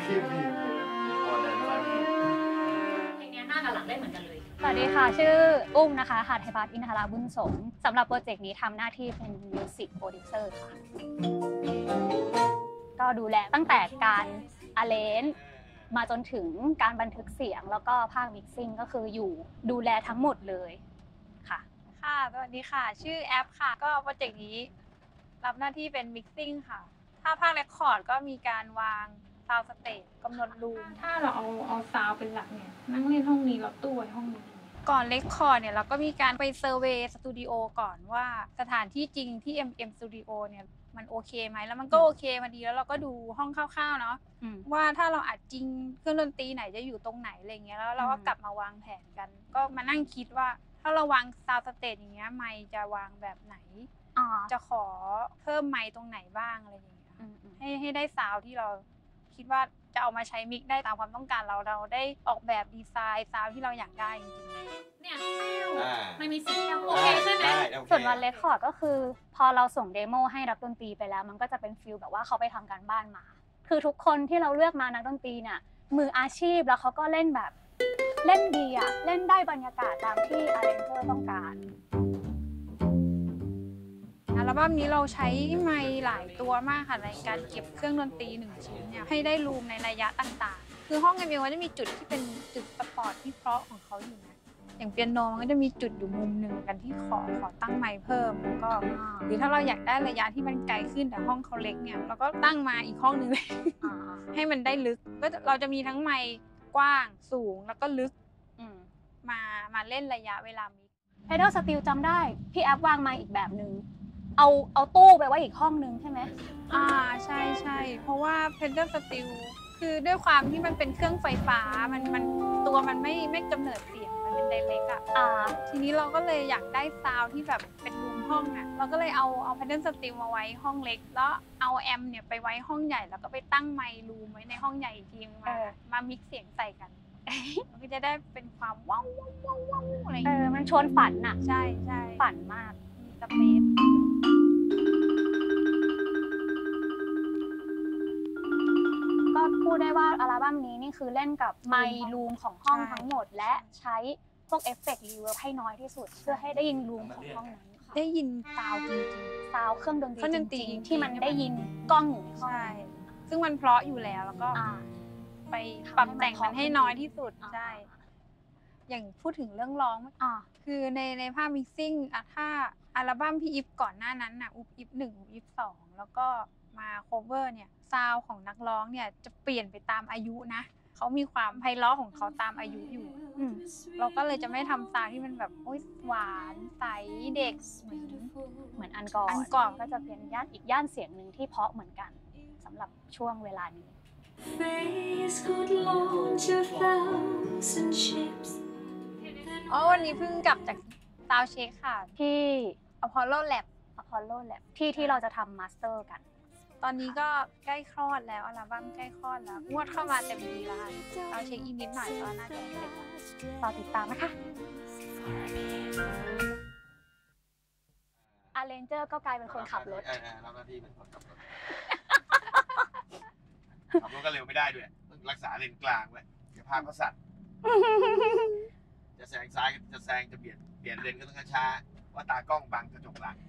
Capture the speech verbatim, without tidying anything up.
พี่พี่พอเดินฟังพี่เพลงนี้หน้ากับหลังได้เหมือนกันเลยสวัสดีค่ะชื่ออุ้มนะคะหาไทยพัฒน์อินทราบุญสมสำหรับโปรเจกต์นี้ทำหน้าที่เป็นมิวสิกโปรดิวเซอร์ค่ะก็ดูแลตั้งแต่การอาเลนมาจนถึงการบันทึกเสียงแล้วก็ภาคมิกซิ่งก็คืออยู่ดูแลทั้งหมดเลยค่ะค่ะสวัสดีค่ะชื่อแอปค่ะก็โปรเจกต์นี้รับหน้าที่เป็นมิกซิ่งค่ะถ้าภาคเรคคอร์ดก็มีการวางซาวด์สเตจกำหนดรูมถ้าเราเอาเอาซาวด์เป็นหลักเนี่ยนั่งเล่นห้องนี้เราตู้ไว้ห้องนี้ก่อนเรคคอร์ดเนี่ยเราก็มีการไปเซอร์เวย์สตูดิโอก่อนว่าสถานที่จริงที่ เอ็ม เอ็ม Studio เนี่ยมันโอเคไหมแล้วมันก็โอเคมาดีแล้วเราก็ดูห้องคร่าวๆเนาะว่าถ้าเราอัดจริงเครื่องดนตรีไหนจะอยู่ตรงไหนอะไรเงี้ยแล้วเราก็กลับมาวางแผนกันก็มานั่งคิดว่าถ้าเราวางซาวด์สเตจอย่างเงี้ยไมค์จะวางแบบไหนจะขอเพิ่มไมค์ตรงไหนบ้างอะไรอย่างเงี้ยให้ให้ได้ซาวด์ที่เราคิดว่าจะเอามาใช้มิกได้ตามความต้องการเราเราได้ออกแบบดีไซน์ซาวด์ที่เราอยากได้จริงๆเนี่ยไม่มีเสียงโอเคใช่ไหมส่วนวันเรคคอร์ดก็คือพอเราส่งเดโมให้นักดนตรีไปแล้วมันก็จะเป็นฟิลแบบว่าเขาไปทำการบ้านมาคือทุกคนที่เราเลือกมานักดนตรีเนี่ยมืออาชีพแล้วเขาก็เล่นแบบเล่นดีอะเล่นได้บรรยากาศตามที่อาร์เรนเจอร์ต้องการอัลบั้มนี้เราใช้ไมค์หลายตัวมากค่ะในการเก็บเครื่องดนตรีหนึ่งชิ้นเนี่ยให้ได้รูมในระยะต่างๆคือห้องเอ็มเอลก็จะมีจุดที่เป็นจุดสปอร์ตที่เพราะของเขาอยู่นะอย่างเปียโนมันก็จะมีจุดอยู่มุมหนึ่งกันที่ขอขอตั้งไมค์เพิ่มแล้วก็หรือถ้าเราอยากได้ระยะที่มันไกลขึ้นแต่ห้องเขาเล็กเนี่ยเราก็ตั้งมาอีกห้องนึงเลยให้มันได้ลึกก็เราจะมีทั้งไมค์กว้างสูงแล้วก็ลึกมามาเล่นระยะเวลามิกเพดอลสตีลจำได้พี่แอปวางไมค์อีกแบบนึงเอาเอาตู้ไปไว้อีกห้องนึงใช่ไหมอ่าใช่ใช่เพราะว่าเพดอลสตีลคือด้วยความที่มันเป็นเครื่องไฟฟ้ามันมันตัวมันไม่ไม่กำเนิดเสียงมันเป็นไดเรกอะอ่าทีนี้เราก็เลยอยากได้ซาวด์ที่แบบเป็นรูมห้องอะเราก็เลยเอาเอาเพดอลสตีลมาไว้ห้องเล็กแล้วเอาแอมเนี่ยไปไว้ห้องใหญ่แล้วก็ไปตั้งไมค์รูมไว้ในห้องใหญ่อีกทีมามามิกซ์เสียงใส่กันมันก็จะได้เป็นความว้าวว้าวว้าวว้าวอะไรอย่างเงี้ยเออมันชวนฝันอะใช่ใช่ฝันมากมีสเปซก็พูดได้ว่าอัลบั้มนี้นี่คือเล่นกับไมค์รูมของห้องทั้งหมดและใช้พวกเอฟเฟกต์รีเวิร์บให้น้อยที่สุดเพื่อให้ได้ยินรูมของห้องนั้นได้ยินซาวด์จริงๆซาวด์เครื่องดนตรีจริงๆที่มันได้ยินกล้องอยู่ในห้องใช่ซึ่งมันเพราะอยู่แล้วแล้วก็ไปปรับแต่งมันให้น้อยที่สุดใช่อย่างพูดถึงเรื่องร้องคือในในภาพมิกซิ่งอะถ้าอัลบั้มพี่อิฟก่อนหน้านั้นน่ะอุ๊บอิฟหนึ่งอุ๊บอิฟสองแล้วก็มาโคเวอร์เนี่ยซาวของนักร้องเนี่ยจะเปลี่ยนไปตามอายุนะเขามีความไพเราะของเขาตามอายุอยู่เราก็เลยจะไม่ทำซาวที่มันแบบโอ๊ยหวานใสเด็กเหมือนเหมือนอันก่อนอันก่อนก็จะเป็นย่านอีกย่านเสียงหนึ่งที่เพราะเหมือนกันสำหรับช่วงเวลานี้อ๋อวันนี้เพิ่งกลับจากซาวเช็คค่ะที่ Apollo Lab Apollo Lab ที่ที่เราจะทำมาสเตอร์กันตอนนี้ก็ใกล้คลอดแล้วอัลบั้มใกล้คลอดแล้วงวดเข้ามาเต็มทีแล้วเราเช็คอีกนิดหน่อยก็น่าจะเสร็จแล้วรอติดตามนะคะอาร์เรนเจอร์ก็กลายเป็นคนขับรถรับหน้าที่เป็นคนขับรถขับรถก็เร็วไม่ได้ด้วยรักษาเลนกลางไว้เดี๋ยวภาพก็สั่นจะแซงซ้ายจะแซงจะเปลี่ยนเปลี่ยนเลนก็ต้องช้าว่าตากล้องบังกระจกหลัง